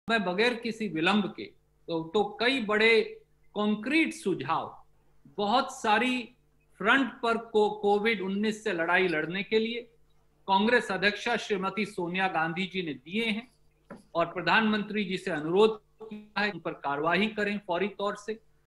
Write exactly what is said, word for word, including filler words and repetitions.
मैं बगैर किसी विलंब के तो, तो कई बड़े कॉन्क्रीट सुझाव बहुत सारी फ्रंट पर को, कोविड उन्नीस से लड़ाई लड़ने के लिए कांग्रेस अध्यक्षा श्रीमती सोनिया गांधी जी ने दिए हैं और प्रधानमंत्री जी से अनुरोध किया है उन पर कार्रवाई करें फौरी तौर से।